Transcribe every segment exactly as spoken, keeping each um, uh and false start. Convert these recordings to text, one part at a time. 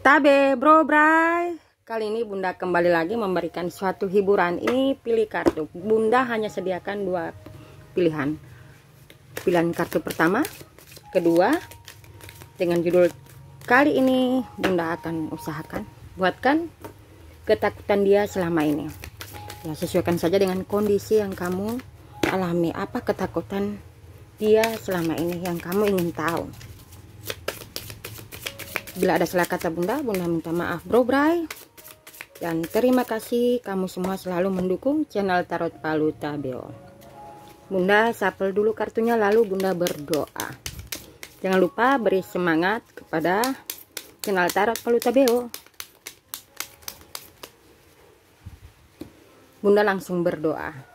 Tabe bro bray, kali ini Bunda kembali lagi memberikan suatu hiburan. Ini pilih kartu. Bunda hanya sediakan dua pilihan. Pilihan kartu pertama, kedua. Dengan judul kali ini Bunda akan usahakan buatkan ketakutan dia selama ini. Ya, sesuaikan saja dengan kondisi yang kamu alami. Apa ketakutan dia selama ini yang kamu ingin tahu? Bila ada salah kata Bunda, Bunda minta maaf bro bray. Dan terima kasih kamu semua selalu mendukung channel Tarot Palu Tabeo. Bunda shuffle dulu kartunya, lalu Bunda berdoa. Jangan lupa beri semangat kepada channel Tarot Palu Tabeo. Bunda langsung berdoa.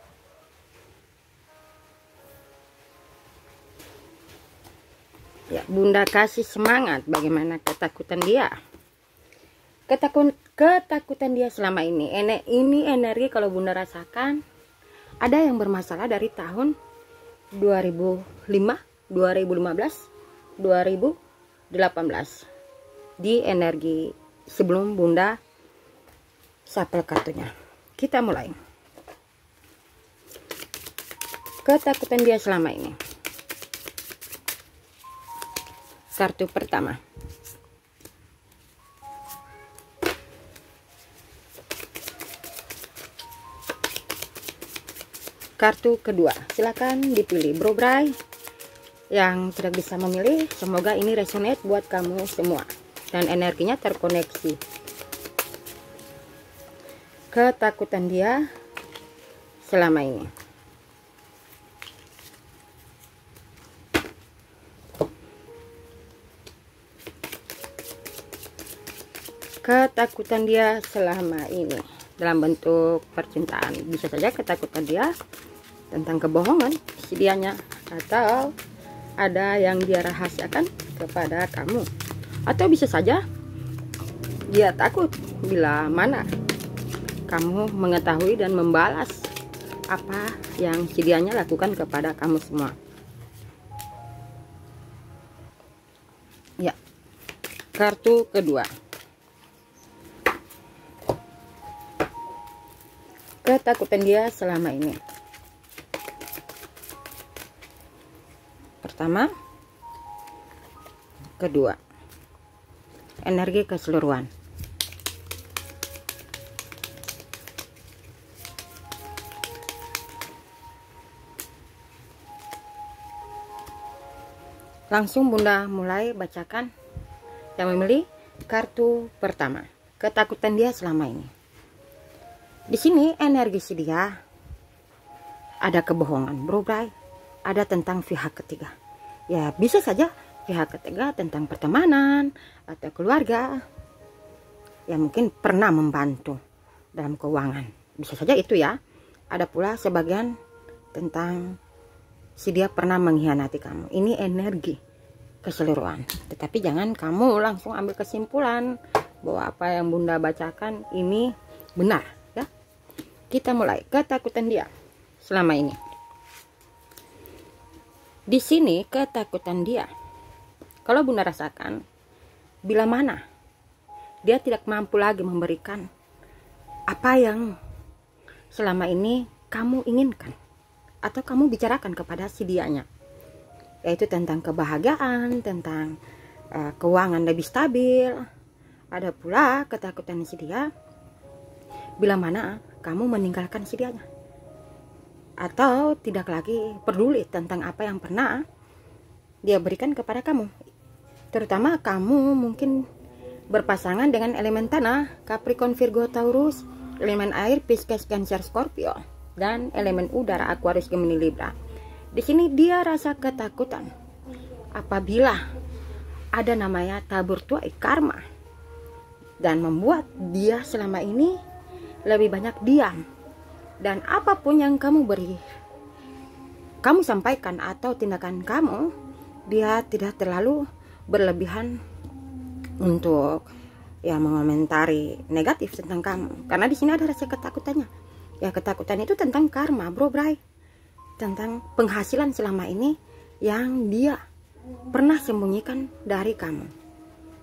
Ya, Bunda kasih semangat bagaimana ketakutan dia. Ketakut, ketakutan dia selama ini. Ene, ini energi kalau Bunda rasakan ada yang bermasalah dari tahun dua ribu lima, dua ribu lima belas, dua ribu delapan belas. Di energi sebelum Bunda shuffle kartunya. Kita mulai. Ketakutan dia selama ini. Kartu pertama. Kartu kedua. Silakan dipilih bro bray. Yang tidak bisa memilih, semoga ini resonate buat kamu semua dan energinya terkoneksi. Ketakutan dia selama ini. Ketakutan dia selama ini dalam bentuk percintaan. Bisa saja ketakutan dia tentang kebohongan si dianya, atau ada yang dia rahasiakan kepada kamu, atau bisa saja dia takut bila mana kamu mengetahui dan membalas apa yang si dianya lakukan kepada kamu semua. Ya, kartu kedua. Ketakutan dia selama ini. Pertama, kedua. Energi keseluruhan. Langsung Bunda mulai bacakan yang memilih kartu pertama. Ketakutan dia selama ini. Di sini energi si dia ada kebohongan bro bray, ada tentang pihak ketiga. Ya bisa saja pihak ketiga tentang pertemanan atau keluarga yang mungkin pernah membantu dalam keuangan. Bisa saja itu ya. Ada pula sebagian tentang si dia pernah mengkhianati kamu. Ini energi keseluruhan. Tetapi jangan kamu langsung ambil kesimpulan bahwa apa yang Bunda bacakan ini benar. Kita mulai. Ketakutan dia selama ini. Di sini ketakutan dia, kalau Bunda rasakan, bila mana dia tidak mampu lagi memberikan apa yang selama ini kamu inginkan atau kamu bicarakan kepada si dianya, yaitu tentang kebahagiaan, tentang uh, keuangan lebih stabil. Ada pula ketakutan si dia bila mana kamu meninggalkan si dianya, atau tidak lagi peduli tentang apa yang pernah dia berikan kepada kamu. Terutama kamu mungkin berpasangan dengan elemen tanah, Capricorn, Virgo, Taurus, elemen air, Pisces, Cancer, Scorpio, dan elemen udara, Aquarius, Gemini, Libra. Di sini dia rasa ketakutan apabila ada namanya tabur tuai karma, dan membuat dia selama ini lebih banyak diam, dan apapun yang kamu beri, kamu sampaikan atau tindakan kamu, dia tidak terlalu berlebihan untuk ya mengomentari negatif tentang kamu, karena di sini ada rasa ketakutannya. Ya, ketakutan itu tentang karma bro bray, tentang penghasilan selama ini yang dia pernah sembunyikan dari kamu.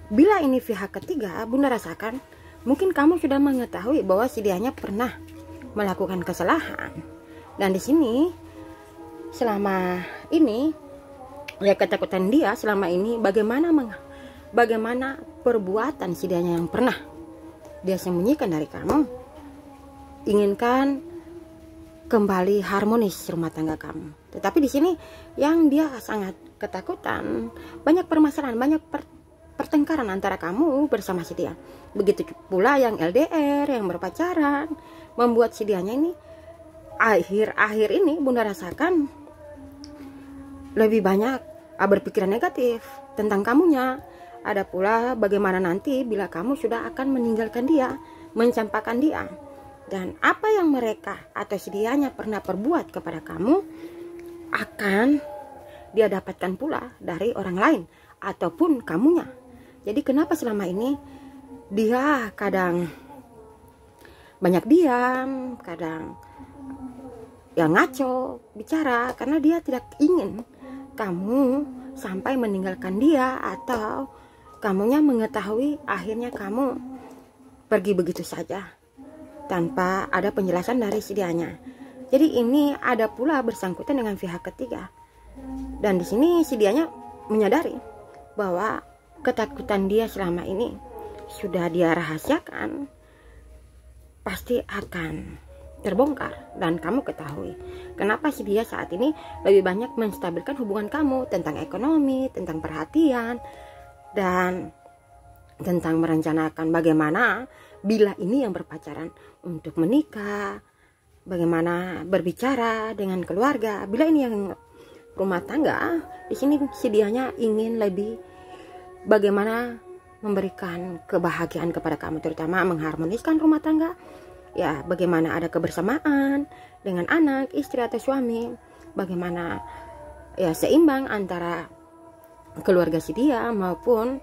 bila ini pihak ketiga, Bunda rasakan mungkin kamu sudah mengetahui bahwa si dianya pernah melakukan kesalahan. Dan di sini selama ini ya ketakutan dia selama ini bagaimana meng, bagaimana perbuatan si dianya yang pernah dia sembunyikan dari kamu, inginkan kembali harmonis rumah tangga kamu. Tetapi di sini yang dia sangat ketakutan, banyak permasalahan, banyak per, pertengkaran antara kamu bersama si dia. Begitu pula yang L D R, yang berpacaran, membuat si dianya ini akhir-akhir ini Bunda rasakan lebih banyak berpikiran negatif tentang kamunya. Ada pula bagaimana nanti bila kamu sudah akan meninggalkan dia, mencampakkan dia. Dan apa yang mereka atau si dianya pernah perbuat kepada kamu akan dia dapatkan pula dari orang lain ataupun kamunya. Jadi kenapa selama ini dia kadang banyak diam, kadang ya ngaco bicara, karena dia tidak ingin kamu sampai meninggalkan dia atau kamunya mengetahui akhirnya kamu pergi begitu saja tanpa ada penjelasan dari si dianya. Jadi ini ada pula bersangkutan dengan pihak ketiga. Dan di sini si dianya menyadari bahwa ketakutan dia selama ini sudah dia rahasiakan, pasti akan terbongkar. Dan kamu ketahui kenapa si dia saat ini lebih banyak menstabilkan hubungan kamu tentang ekonomi, tentang perhatian, dan tentang merencanakan bagaimana bila ini yang berpacaran untuk menikah, bagaimana berbicara dengan keluarga. Bila ini yang rumah tangga, di sini si dianya ingin lebih bagaimana memberikan kebahagiaan kepada kamu, terutama mengharmoniskan rumah tangga. Ya, bagaimana ada kebersamaan dengan anak, istri atau suami, bagaimana ya seimbang antara keluarga si dia maupun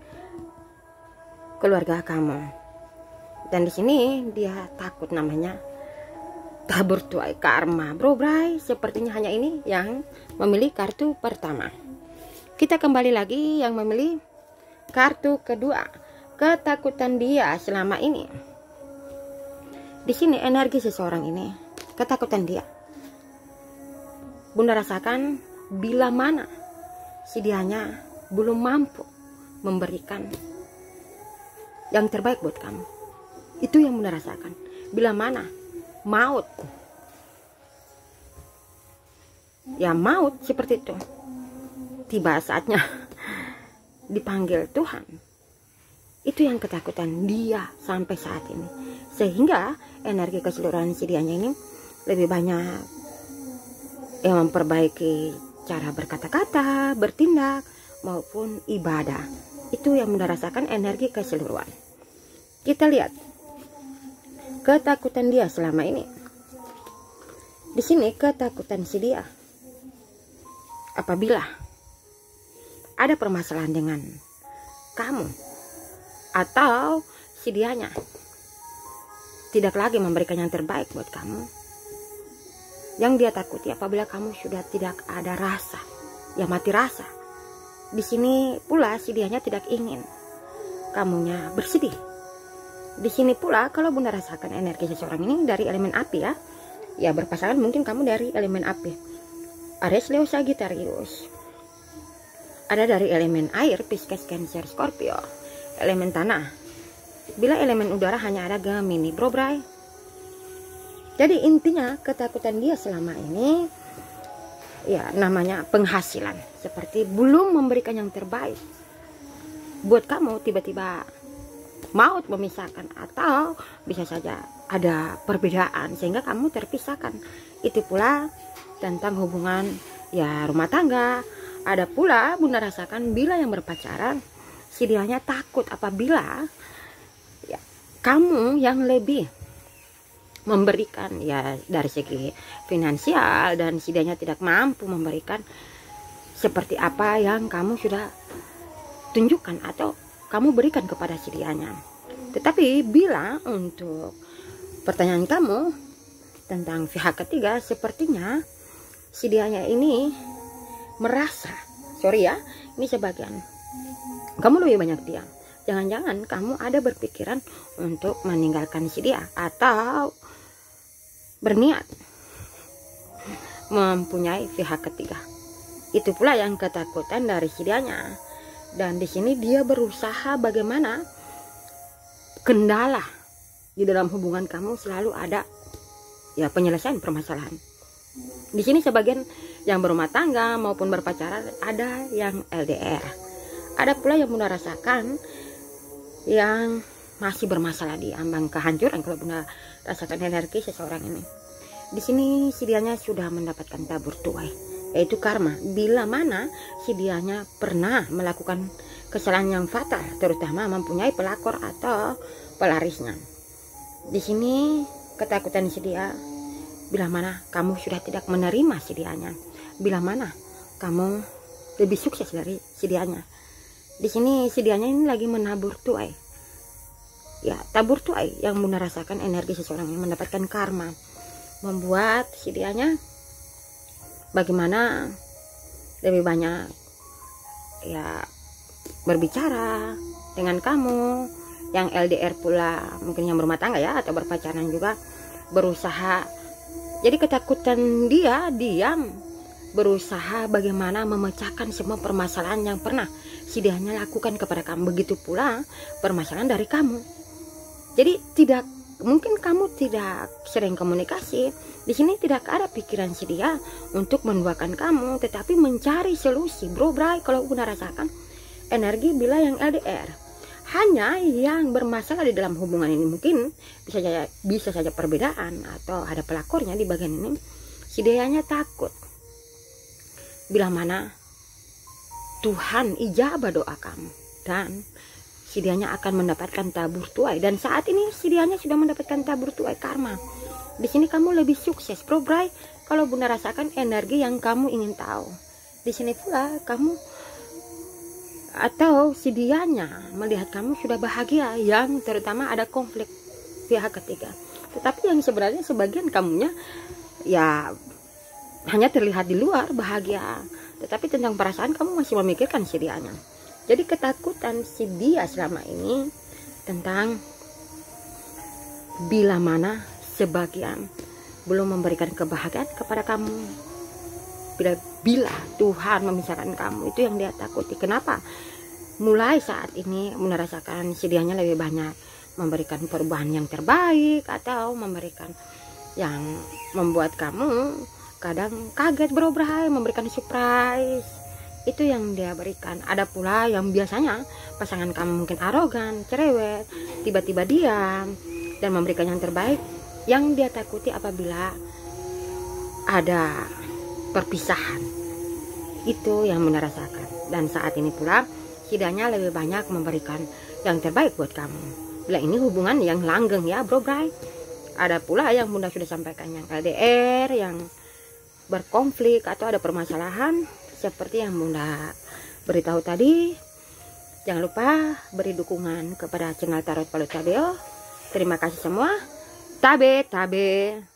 keluarga kamu. Dan di sini dia takut namanya tabur tuai karma. Bro Bray, sepertinya hanya ini yang memilih kartu pertama. Kita kembali lagi yang memilih kartu kedua, ketakutan dia selama ini. Di sini energi seseorang ini, ketakutan dia. Bunda rasakan bila mana si dianya belum mampu memberikan yang terbaik buat kamu. Itu yang Bunda rasakan. Bila mana maut, ya maut seperti itu, tiba saatnya dipanggil Tuhan. Itu yang ketakutan dia sampai saat ini. Sehingga energi keseluruhan si dianya ini lebih banyak yang memperbaiki cara berkata-kata, bertindak, maupun ibadah. Itu yang Bunda rasakan energi keseluruhan. Kita lihat ketakutan dia selama ini. Di sini ketakutan si dia apabila ada permasalahan dengan kamu atau si dianya tidak lagi memberikan yang terbaik buat kamu. Yang dia takuti apabila kamu sudah tidak ada rasa, ya mati rasa. Di sini pula si dianya tidak ingin kamunya bersedih. Di sini pula kalau Bunda rasakan energi seseorang ini dari elemen api ya. Ya berpasangan mungkin kamu dari elemen api. Aries, Leo, Sagittarius. Ada dari elemen air, Pisces, Cancer, Scorpio. Elemen tanah. Bila elemen udara hanya ada Gemini, Bro Bray. Jadi intinya ketakutan dia selama ini ya namanya penghasilan, seperti belum memberikan yang terbaik buat kamu. Tiba-tiba maut memisahkan atau bisa saja ada perbedaan sehingga kamu terpisahkan. Itu pula tentang hubungan ya rumah tangga. Ada pula Bunda rasakan bila yang berpacaran si dianya takut apabila ya kamu yang lebih memberikan ya dari segi finansial dan si dianya tidak mampu memberikan seperti apa yang kamu sudah tunjukkan atau kamu berikan kepada si dianya. Tetapi bila untuk pertanyaan kamu tentang pihak ketiga, sepertinya si dianya ini merasa, sorry ya, ini sebagian kamu lebih banyak diam. jangan-jangan kamu ada berpikiran untuk meninggalkan si dia atau berniat mempunyai pihak ketiga. Itu pula yang ketakutan dari si dianya. Dan di sini dia berusaha bagaimana kendala di dalam hubungan kamu selalu ada ya penyelesaian permasalahan. Di sini sebagian yang berumah tangga maupun berpacaran, ada yang L D R. Ada pula yang Bunda rasakan yang masih bermasalah di ambang kehancuran kalau Bunda rasakan energi seseorang ini. Di sini si dianya sudah mendapatkan tabur tuai, yaitu karma. Bila mana si dianya pernah melakukan kesalahan yang fatal, terutama mempunyai pelakor atau pelarisnya. Di sini ketakutan si dia, bila mana kamu sudah tidak menerima si dianya, bila mana kamu lebih sukses dari si dianya. Di sini si dianya ini lagi menabur tuai. Ya, tabur tuai yang Bunda rasakan energi seseorang yang mendapatkan karma, membuat si dianya bagaimana lebih banyak ya berbicara dengan kamu. Yang L D R pula mungkin yang berumah tangga ya atau berpacaran juga berusaha. Jadi ketakutan dia diam, berusaha bagaimana memecahkan semua permasalahan yang pernah si dianya lakukan kepada kamu. Begitu pula permasalahan dari kamu. Jadi tidak mungkin kamu tidak sering komunikasi. Di sini tidak ada pikiran si dia untuk menduakan kamu, tetapi mencari solusi. Bro, bray, kalau Bunda rasakan energi bila yang L D R, hanya yang bermasalah di dalam hubungan ini mungkin bisa saja bisa saja perbedaan atau ada pelakornya di bagian ini. Si dianya takut bila mana Tuhan ijabah doa kamu dan si dianya akan mendapatkan tabur tuai. Dan saat ini si dianya sudah mendapatkan tabur tuai karma. Di sini kamu lebih sukses, bro, bray, kalau Bunda rasakan energi yang kamu ingin tahu. Di sini pula kamu atau si dianya melihat kamu sudah bahagia, yang terutama ada konflik pihak ketiga. Tetapi yang sebenarnya sebagian kamunya ya hanya terlihat di luar bahagia, tetapi tentang perasaan kamu masih memikirkan si dianya. Jadi ketakutan si dia selama ini tentang bila mana sebagian belum memberikan kebahagiaan kepada kamu. Bila, bila Tuhan memisahkan kamu, itu yang dia takuti. Kenapa? Mulai saat ini merasakan si dianya lebih banyak memberikan perubahan yang terbaik atau memberikan yang membuat kamu kadang kaget, bro, bray, memberikan surprise. Itu yang dia berikan. Ada pula yang biasanya pasangan kamu mungkin arogan, cerewet, tiba-tiba diam dan memberikan yang terbaik. Yang dia takuti apabila ada perpisahan. Itu yang Bunda rasakan. Dan saat ini pula setidaknya lebih banyak memberikan yang terbaik buat kamu. Bila ini hubungan yang langgeng ya, bro, bray. Ada pula yang Bunda sudah sampaikan yang L D R, yang berkonflik atau ada permasalahan seperti yang Bunda beritahu tadi. Jangan lupa beri dukungan kepada channel Tarot Palu Tabeo. Terima kasih semua. Tabe, tabe.